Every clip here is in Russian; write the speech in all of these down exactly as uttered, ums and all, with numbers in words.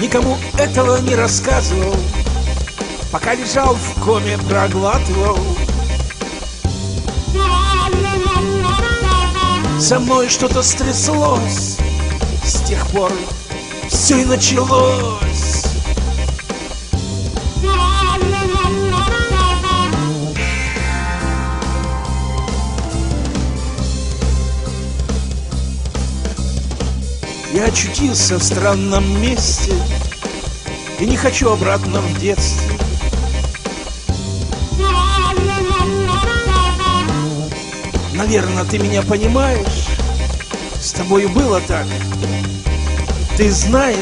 никому этого не рассказывал, пока лежал в коме, проглатывал. Со мной что-то стряслось, с тех пор все и началось. Я очутился в странном месте и не хочу обратно в детстве. Наверное, ты меня понимаешь. С тобою было так. Ты знаешь.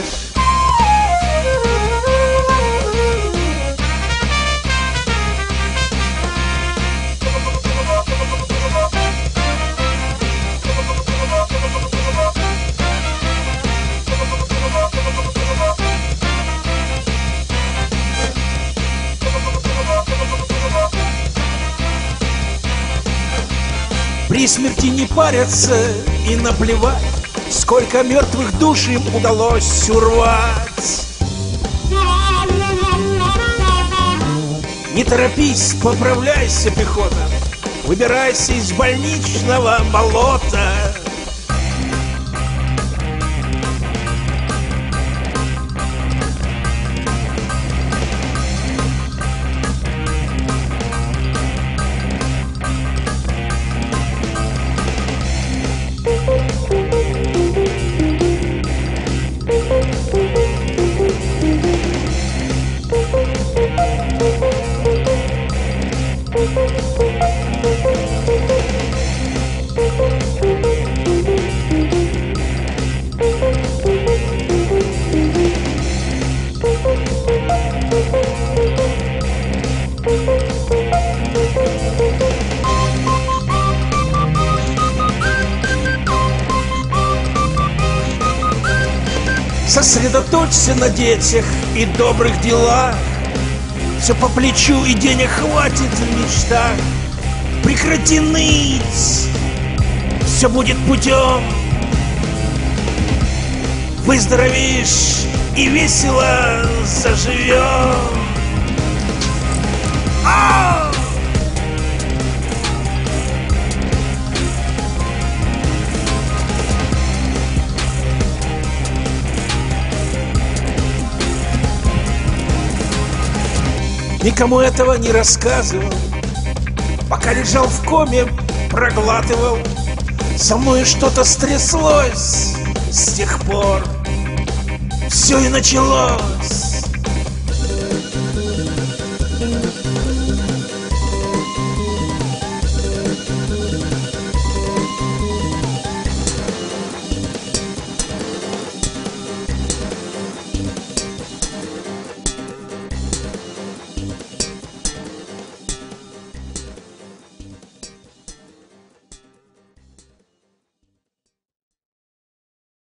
При смерти не парятся и наплевать, сколько мертвых душ им удалось урвать. Не торопись, поправляйся, пехота, выбирайся из больничного болота. Сосредоточься на детях и добрых делах. Все по плечу и денег хватит в мечтах. Прекрати ныть, все будет путем. Выздоровеешь и весело заживем. Ау! Никому этого не рассказывал, пока лежал в коме, проглатывал. Со мной что-то стряслось, с тех пор все и началось.